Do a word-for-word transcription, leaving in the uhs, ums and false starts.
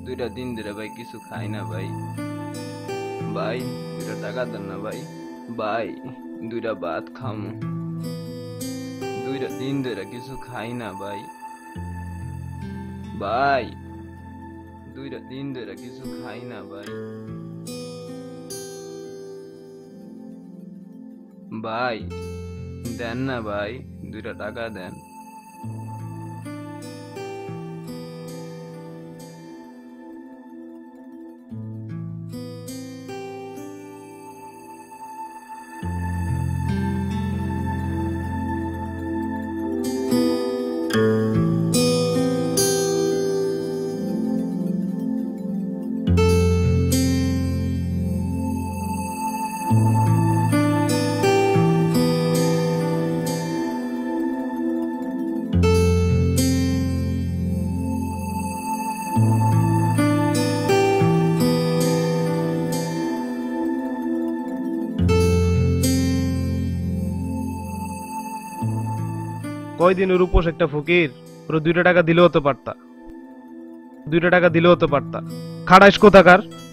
দুইটা দিন ধরে ভাই কিছু খাই না ভাই। ভাই দুইটা টাকা দেন না ভাই। ভাই দুইটা ভাত খামু। দুইটা দিন ধরে কিছু খাই না ভাই। ভাই দুইটা দিন ধরে কিছু খাই না ভাই। ভাই দেন না ভাই, দুইটা টাকা দেন। কয়দিন ওর উপোস একটা ফকির, ওর দুইটা টাকা দিলেও তো পারতা, দুইটা টাকা দিলেও তো পারতা। খাড়াইস কোথাকার।